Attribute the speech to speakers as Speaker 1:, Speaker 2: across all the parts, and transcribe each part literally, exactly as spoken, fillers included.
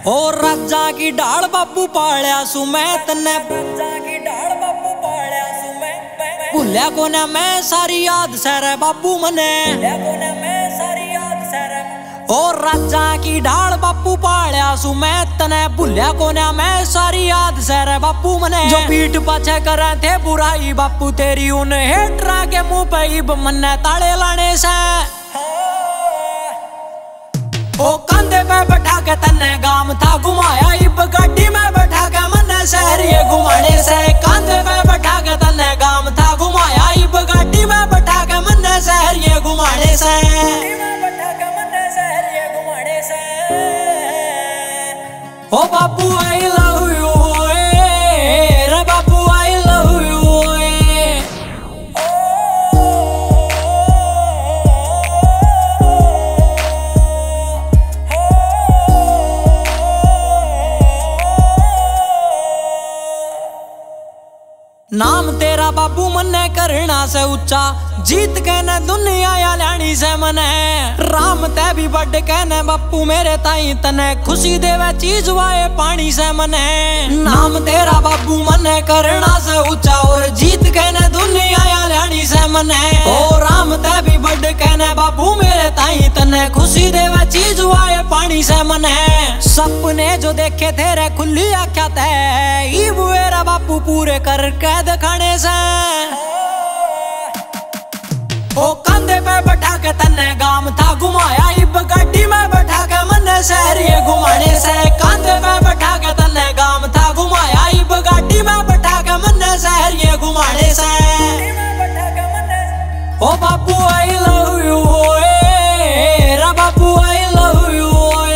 Speaker 1: और राजा की ढाल बापू पालिया सु मैं तन्ने राजा की ढाल बापू पालिया सु मैं भूलिया को ना मैं सारी याद सर बापू मने भूलिया को ना मैं सारी याद सर और राजा की ढाल बापू पालिया सु मैं तने भूलिया को ना मैं सारी याद सर बापू मने जो पीठ पाछे करे थे बुराई बापू तेरी उन हेटरा के मुंह पे इब मन्ने ताले लाने से ओ कंधे पे बैठा के तन्ने गाम था घुमाया इब गाड़ी में बैठा के मन्ने शहर ये घुमाने से कंधे पे बैठा के तन्ने गाम था घुमाया इब गाड़ी में बैठा के मन्ने शहर ये घुमाने से ओ बापू आई लव यू रे बापू आई लव यू नाम तेरा बापू मन्ने करना से ऊंचा जीत के न दुनिया या लानी से मने राम ते भी बड़ कहने बापू मेरे ताई तने खुशी देवे चीज वाए पानी से मने नाम तेरा बापू मन्ने करना से ऊंचा और जीत के न दुनिया या लानी से मने ओ राम ते भी बड़ कहने बापू मेरे ताई तने खुशी देवे चीज वाए पानी से मने सपने जो देखे तेरे खुली आख्या ते मेरा बापू पूरे करके दिखाने से ओ कंधे पे बैठा के तन्ने गाम था घुमाया इब गाड़ी में बैठा के मन्ने शहर ये घुमाने से कंधे पे बैठा के तन्ने गाम था घुमाया इब गाड़ी में बैठा के मन्ने शहर ये घुमाने से ओ बापू आई लव यू रे बापू आई लव यू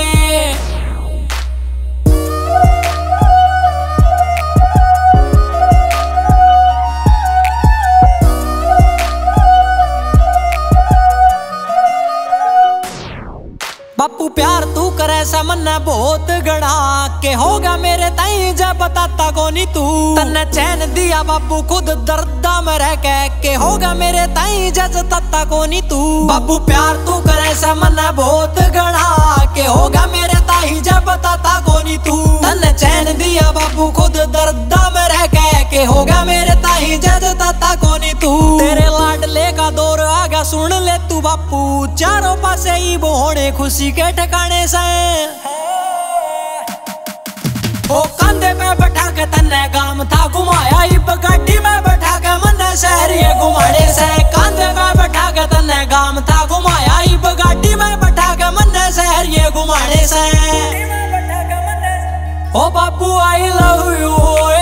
Speaker 1: बापू प्यार तू करे से मन्ने बहुत गड़ा के होगा मेरे ताई जब बताता कोनी तू तन्ने चैन दिया बापू खुद दर्दा में रह के के होगा मेरे ताई जज तत्ता कोनी तू बापू प्यार तू करे से मन्ने बहुत गड़ा के होगा मेरे ताई जब बताता कोनी तू तन्ने चैन दिया बापू खुद दर्दा में रह के के होगा मेरे ताई जज तत्ता कोनी तू तेरे लाडले का दौर आगा सुन ले तू बापू चारों पासे ही बोने खुशी के ठिकाने से ओ कंधे पे बैठा के तन्ने गाम था घुमाया इब गाड़ी में बैठा के मन्ने शहर ये घुमाने से कंधे पे बैठा के तन्ने गाम था घुमाया इब गाड़ी में बैठा के मन्ने शहर ये घुमाने से ओ बापू आई लव यू